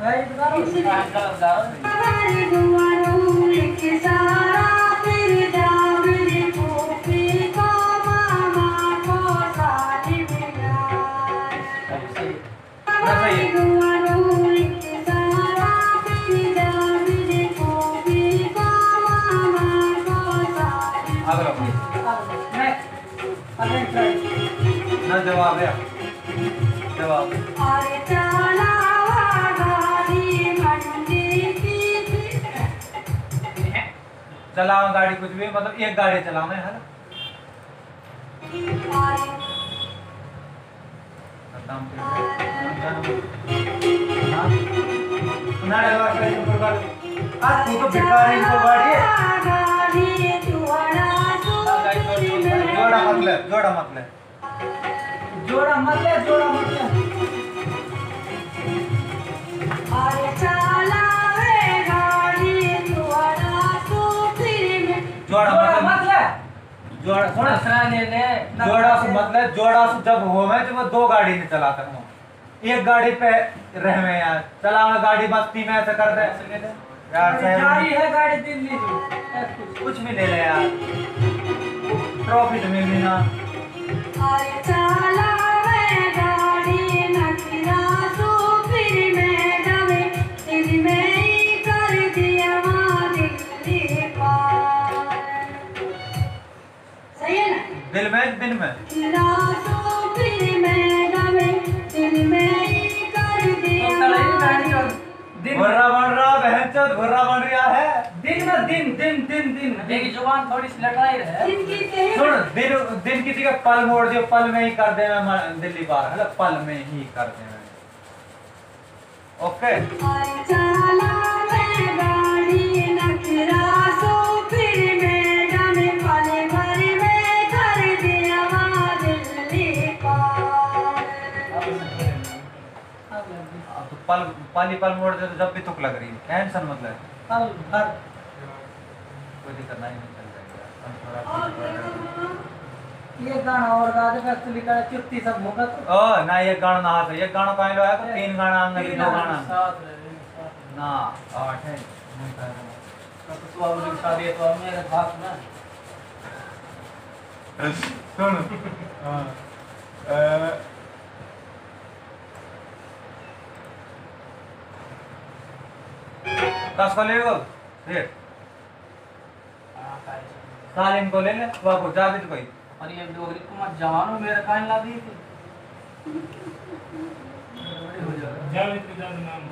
जवाब है जवाब चलाओ गाड़ी कुछ भी मतलब एक गाड़ी चलाओ है ना जोड़ा मतलब जोड़ा मतलब जोड़ा मतलब अरे चला रे गाड़ी तुम्हारा तो फिर में जोड़ा मतलब जोड़ा थोड़ा सराने ने जोड़ा से मतलब जोड़ा से जब हो मैं तो वो दो गाड़ी नहीं चला सकूं एक गाड़ी पे रह में यार चला गाड़ी मस्ती में ऐसे कर दे यार गाड़ी है गाड़ी दिल्ली कुछ भी ले ले यार ट्रॉफी तो मिल गई ना अरे चला रे गाड़ी नखरा तो फिर मैं दमे दिल में ही कर दिया दिल्ली पार सही है ना दिल में दिन में नखरा तो फिर मैं दमे दिल में ही कर दिया घुर्रा बन रहा बहन चोद घुर्रा बन रहा है दिन में दिन दिन दिन दिन मेरी जुबान थोड़ी सी लड़ाई है सुन दिन दिन किसी का पल मोड़ दियो पल में ही कर दे मैं दिल्ली पार है पल में ही कर दे मैं ओके चला मैं गाड़ी नखरा सो फिर मैं दमे पल भर में कर दिया दिल्ली पार अब तो पल पल मोड़ दे तो जब भी तुक लग रही है टेंशन मतलब पल भर कोई दिक्कत नहीं चल जाएगा ये गाना और गा दे एक्चुअली का चुप्ती सब होगा तो ओ ना ये गाना ना है ये गाना काहे लो है तीन गाना अंदर दो गाना साथ ना आठ है नहीं कह रहा तो अब की शादी है तो अब मेरे भाग ना सुन हां कस को ले गो फिर सालिम को ले ले बाबू जावेद कोई और ये डोगरी को मत जवानो मेरे कान ला दी थी जावेद के नाम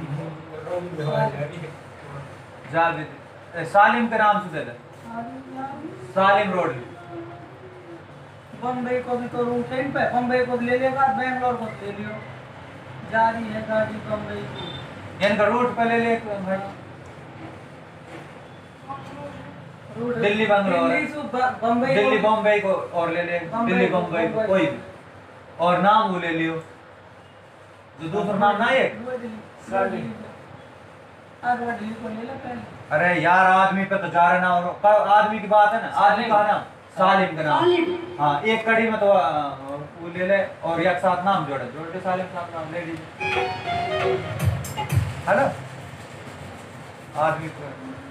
जावेद सालिम के नाम से दे दे सालिम रोड बम्बई को भी तो रूट है पे बम्बई को ले लेगा बेंगलोर को ले लियो जा रही है गाड़ी बम्बई को इनका रूट पे ले ले भाई दिल्ली बंगलोर दिल्ली बम्बई को और ले ले दिल्ली बम्बई को कोई भी और नाम वो ले लियो जो दूसरा नाम ना है अरे यार आदमी पे तो जा रहे ना और आदमी की बात है ना आदमी का नाम सालिम का नाम हाँ एक कड़ी में तो वो ले ले और एक साथ नाम जोड़ के सालिम साथ नाम ले लीजिए हेलो आदमी को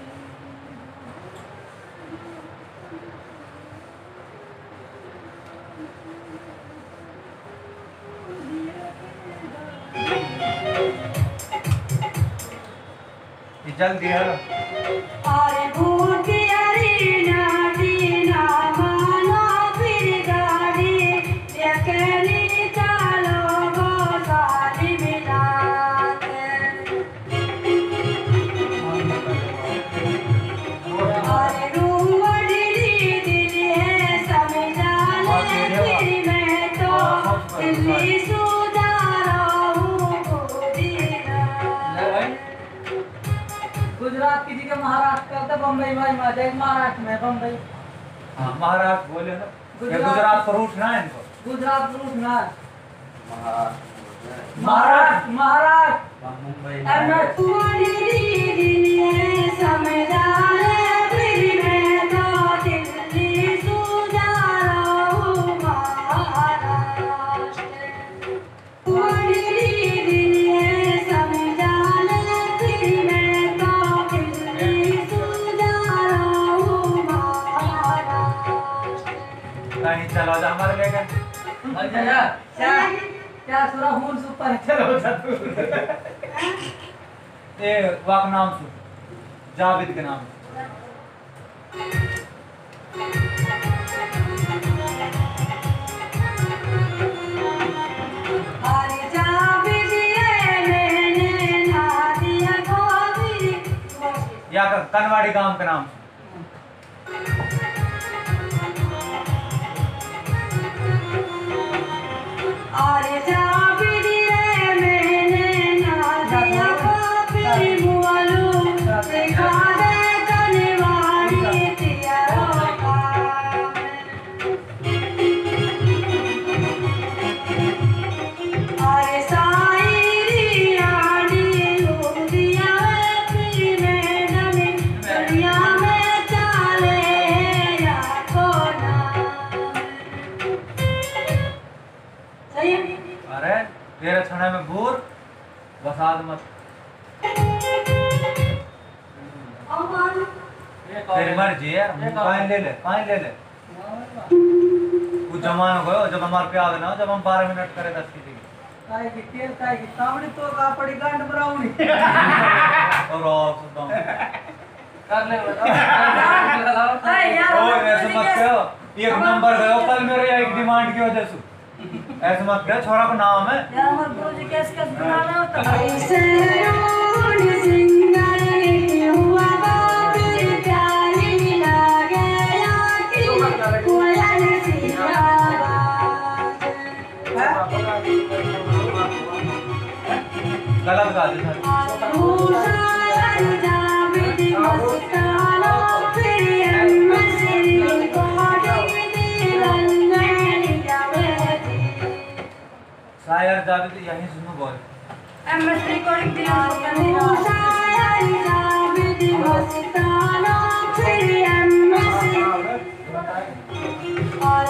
जल्दी है अरे भूती अरीना दीना मानो फिर गाड़ी अकेली चलो गो साली मिलात अरे रूवड़ी दिल है समझा ले फिर मैं तो दिल्ली गुजरात किसी के महाराष्ट्र करते बम्बई भाई महाराष्ट्र में बम्बई हाँ महाराष्ट्र बोले ना गुजरात को रूट ना है इनको गुजरात रूट ना महाराष्ट्र महाराष्ट्र मुंबई क्या सुरा हूं सुपर चलो जातू ए वाक नाम सु जावेद के नाम अरे जावेद मैंने ना दिया गोदी या कनवाड़ी गांव के नाम अरे जावेद मैंने ना दिया गोदी मुआलू देखा दे कनवाड़ी तेरा अरे साईरी आड़ी उदिया तेरी मैडम दुनिया में चले या कोना सही है अरे तेरे छाने में भूर बसाद मत तेरी मर्जी है काइन ले ले वो जमाना गयो जब हमारे पे आ ना जब हम 12 मिनट करे 10 की काय की तेल काय की तावड़ी तो कापड़ी गांड बरावनी और आप सुनता कर ले अरे यार ओ ऐसे मत करो एक नंबर गयो कल मेरे एक डिमांड की वजह से ऐसे मत करो छोरा का नाम है यार हमारे गुरुजी कैसे बनाना होता है ऐसे रोड सिंगर हुआ बाबी प्यारी लगे याकी कोयल सी आवाज गलत गा दे शायर जावेद यहीं सुनो बोल एमएस रिकॉर्डिंग दिया शायर जावेद मस्ताना फिर एमएस और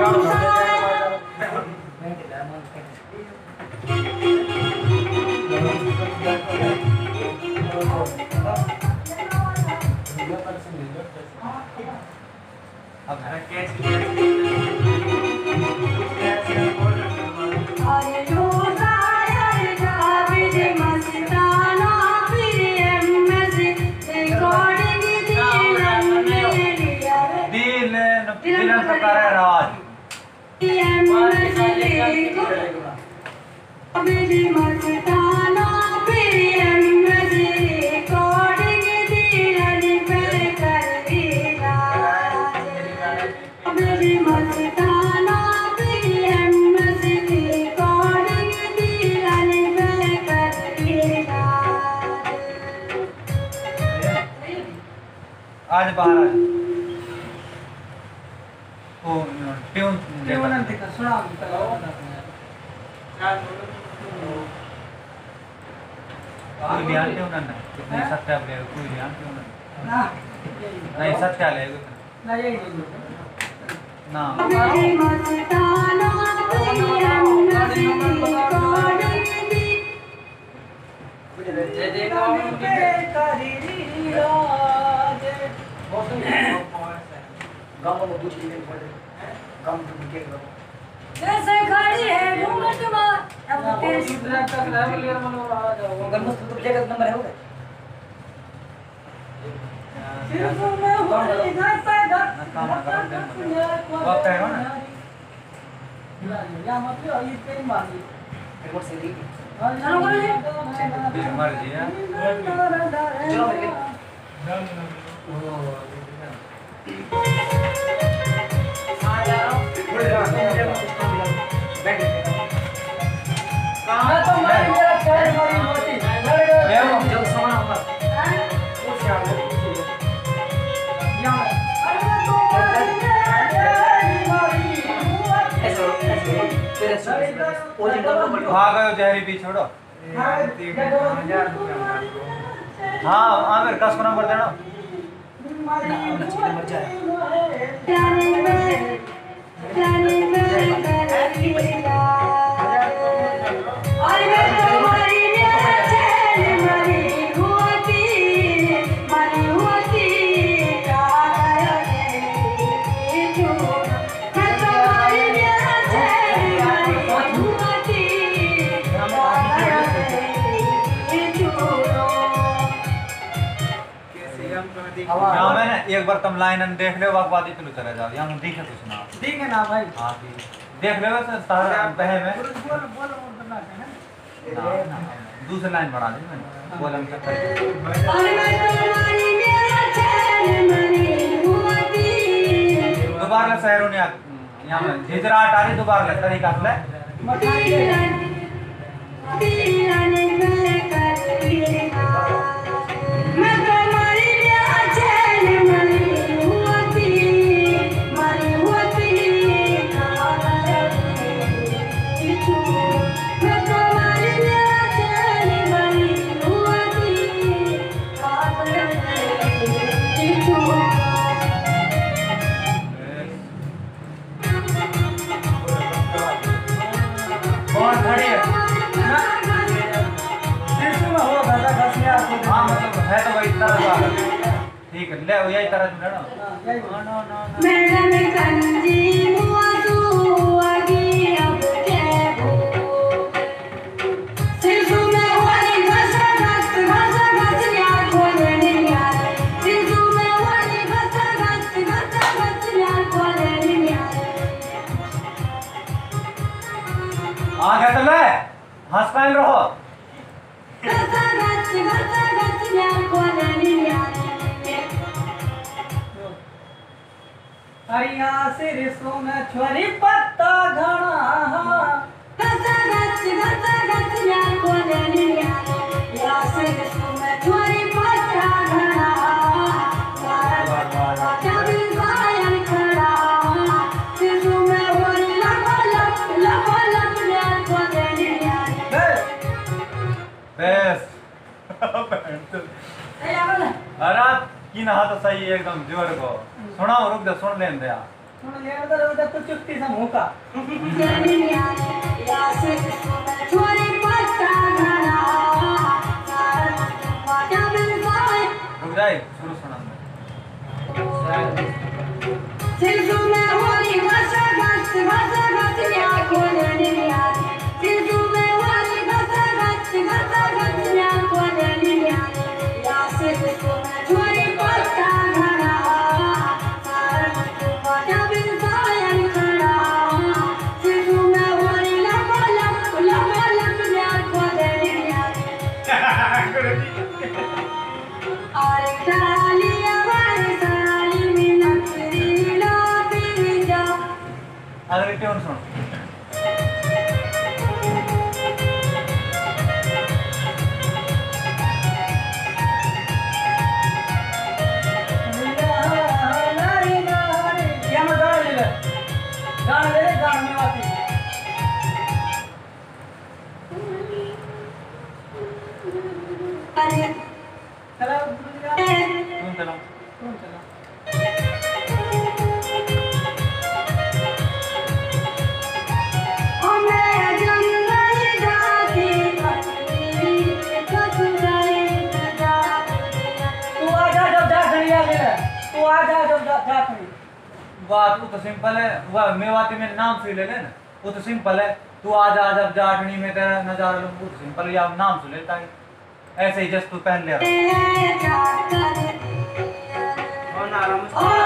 अब कैच अरे शायर जावेद मस्ताना फिर एमएस रिकॉर्डिंग दिल प्रकार है राज मेरी मस्ताना फिर एमएस रिकॉर्डिंग दिल पे कर दिया मेरी मस्ताना फिर एमएस रिकॉर्डिंग दिल पे कर दिया आज बाहर ओ ट्यून देवनंती का सुना कोई ध्यान क्यों ना कितने सत्या ले कोई ध्यान क्यों ना नहीं सत्या ले ना यही ना मेरी मस्ताना फिर एमएस जैसे खड़ी है घूमट मार अब तेरे सिर्फ मैं हूँ इधर से इधर वक्त है ना या मतलब ये तेरी मारी चलो करो जी तेरी मर्जी है मैं तो मारी मेरा पैर मारी होती जब समान हमारा भाग गयो जहरी भी छोड़ो हाँ आमिर कस को नंबर देना यहाँ मैंने एक बार तुम लाइन देख ले वाक बाद इतने चले जाओ यहाँ दिखे कुछ ना ठीक है ना भाई हाँ देख ले बस तारा बहे में बोल बोल उधर ना है दूसरी लाइन बढ़ा दी मैंने बोल हम क्या करें और मैं तुम्हारी मेरा चैन मरी हुआती दोबारा शहरों ने यहाँ में झिझराहट आ रही दोबारा तरीका से तीरन में करना मैं तुम्हारी मेरा चैन मरी हुआती मैं तुम्हारी मेरा चैन मरी हुआती कौन खड़ी है शिशु में हो दादा घसने आपको हाँ मतलब है तो वही तरह का ठीक है ले यही तरह से ना मैडम कंजी मुआ तू आगे अब क्या हो शिशु में वाली घस या खोलने यार शिशु में वाली घस या खोलने यार आ गया तो ले हंस पाइल रहो घस या खोलने यार हरिया से रिसो में छोरी पत्ता घना घस या खोलने यार या से में छोरी पत्ता घना चाबी सायन खड़ा शिशु में वाली लप या खोलने यार बेस ए आवन अरे की नहा तो सही है एकदम जोर को सुनाओ रुक जा सुन लेन दे सुन ले उधर तो चुप्पी से मुंह का रुक जाए शुरू सुना अगली ट्यून सुन या मैं गाना ले गाना में आती चला ट्यून चलाओ चला बात वो तो सिंपल है वह मेवाती में नाम से ले ले ना वो तो सिंपल है तू आज आज अब जाटनी में तेरा नजारा लूं वो तो सिंपल है आप नाम से लेता है ऐसे ही जस्ट तू पहन ले रहा और